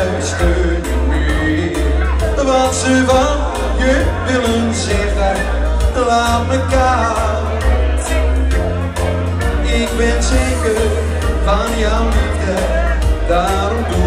luister niet meer wat ze van je willen zeggen. Laat me koud. Ik ben zeker van jouw liefde, daarom doe